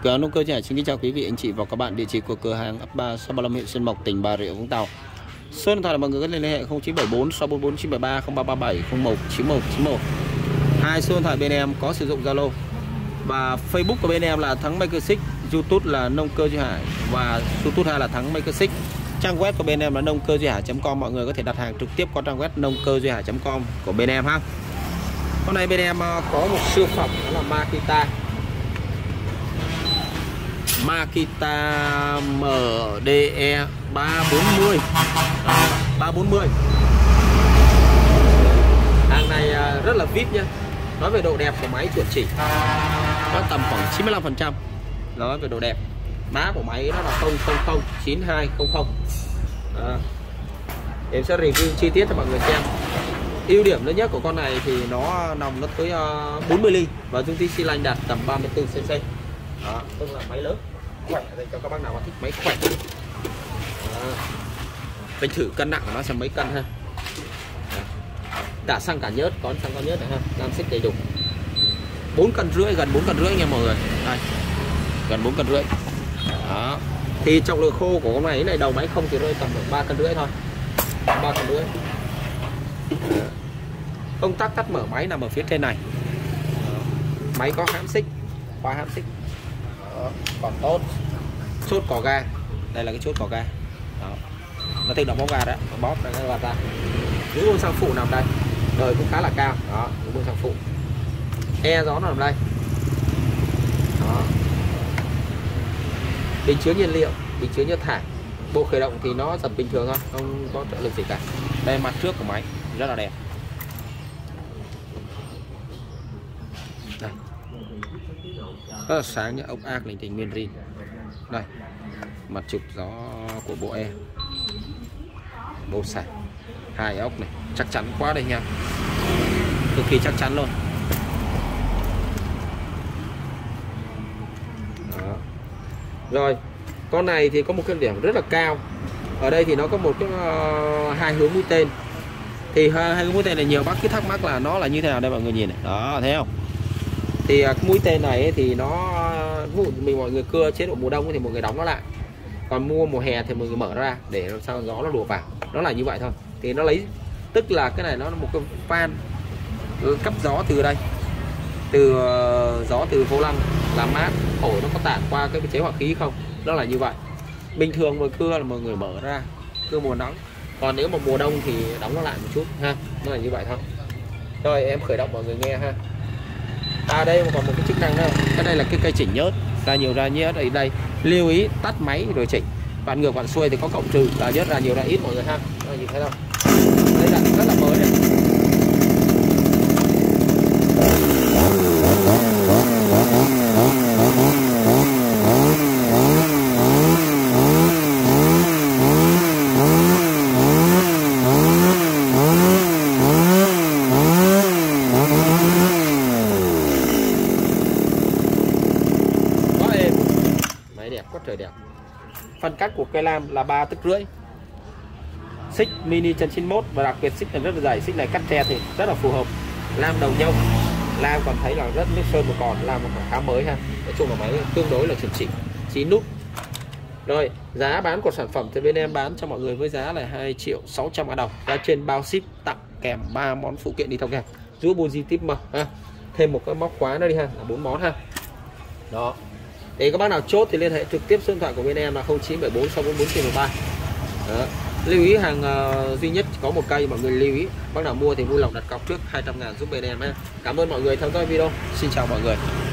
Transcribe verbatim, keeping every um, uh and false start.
Cửa hàng nông cơ Hải xin kính chào quý vị anh chị và các bạn. Địa chỉ của cửa hàng ấp ba xã Ba Lâm, huyện Xuyên Mộc, tỉnh Bà Rịa Vũng Tàu. Số điện thoại là mọi người có thể liên hệ không chín bảy bốn sáu bốn bốn chín bảy ba không ba ba bảy không một chín một chín một. Hai số điện thoại bên em có sử dụng Zalo và Facebook của bên em là Thắng Maker Xích, YouTube là Nông Cơ Duy Hải và YouTube hai là Thắng Maker Xích. Trang web của bên em là nông cơ duy hải chấm com, mọi người có thể đặt hàng trực tiếp qua trang web nông cơ duy hải chấm com của bên em ha. Hôm nay bên em có một siêu phẩm đó là Makita Makita M D E ba bốn mươi ba bốn mươi. Hàng này rất là vip nha. Nói về độ đẹp của máy chuẩn chỉ, nó tầm khoảng chín mươi lăm phần trăm. Nói về độ đẹp, mã của máy nó là không không không chín hai không không. Đó. Em sẽ review chi tiết cho mọi người xem. Ưu điểm lớn nhất của con này thì nó nòng nó tới bốn mươi ly và dung tích xi lanh đạt tầm ba mươi tư xăng ti mét. Đó, tức là máy lớn khỏe đây cho các bác nào mà thích máy khỏe. Mình thử cân nặng của nó xem mấy cân ha. Đó. Cả xăng cả nhớt, có xăng có nhớt này ha, đang xích đầy đủ. bốn cân rưỡi, gần bốn cân rưỡi nha mọi người. Đây. Gần bốn cân rưỡi. Đó. Thì trọng lượng khô của con này này đầu máy không thì rơi tầm ba cân rưỡi thôi. ba cân rưỡi. Công tắc tắt mở máy nằm ở phía trên này. Máy có hãm xích, khóa hãm xích. Đó, còn tốt. Chốt cò ga. Đây là cái chốt cò ga. Đó. Nó tự động bóp ga đó, bóp ra cái ra. Những buông xăng phụ nằm đây. Đời cũng khá là cao. Đó, những buông xăng phụ. E gió nằm đây. Đó. Bình chứa nhiên liệu, bình chứa nhớt thải. Bộ khởi động thì nó dập bình thường thôi, không có trợ lực gì cả. Đây mặt trước của máy rất là đẹp. Đây. Rất là sáng nhá, ốc ác linh tinh nguyên rin. Đây. Mặt chụp gió của bộ E. Bộ sạc. Hai ốc này, chắc chắn quá đây nha. Cực kỳ chắc chắn luôn. Đó. Rồi, con này thì có một cái điểm rất là cao. Ở đây thì nó có một cái uh, hai hướng mũi tên. Thì hai, hai hướng mũi tên này nhiều bác cứ thắc mắc là nó là như thế nào đây mọi người nhìn này. Đó, thấy không? Thì uh, mũi tên này ấy, thì nó ví dụ mình mọi người cưa chế độ mùa đông thì mọi người đóng nó lại. Còn mua mùa hè thì mọi người mở ra để làm sao gió nó đùa vào. Nó là như vậy thôi. Thì nó lấy, tức là cái này nó là một cái van cấp gió từ đây. Từ uh, gió từ vô lăng làm mát, thổi nó có tản qua cái chế hỏa khí không? Nó là như vậy. Bình thường mọi cưa là mọi người mở ra cưa mùa nóng, còn nếu mà mùa đông thì đóng nó lại một chút ha. Nó là như vậy thôi. Rồi em khởi động mọi người nghe ha. À đây còn một cái chức năng nữa. Cái đây là cái cây chỉnh nhớt, ra nhiều ra nhớt ở đây. Lưu ý tắt máy rồi chỉnh. Bạn ngược bạn xuôi thì có cộng trừ, là nhớt ra nhiều ra ít mọi người ha. Đó, nhìn thấy không? Đây là rất là mới đây. Đẹp quá trời đẹp. Phân cách của cây lam là ba tấc rưỡi. Xích mini chân chín mốt và đặc biệt xích này rất là dày, xích này cắt tre thì rất là phù hợp. Lam đầu nhông, lam còn thấy là rất nước sơn một còn, lam còn khá mới ha. Nói chung là máy tương đối là chuẩn chỉ, chín nút. Rồi giá bán của sản phẩm thì bên em bán cho mọi người với giá là hai triệu sáu trăm ngàn đồng, giá trên bao ship, tặng kèm ba món phụ kiện đi theo kèm. Rũ buji tip mà ha. Thêm một cái móc khóa nữa đi ha, là bốn món ha. Đó. Thì các bác nào chốt thì liên hệ trực tiếp số điện thoại của bên em là không chín bảy bốn sáu bốn bốn chín một ba. Lưu ý hàng uh, duy nhất có một cây, mọi người lưu ý. Bác nào mua thì vui lòng đặt cọc trước hai trăm ngàn giúp bên em nhé. Cảm ơn mọi người theo dõi video. Xin chào mọi người.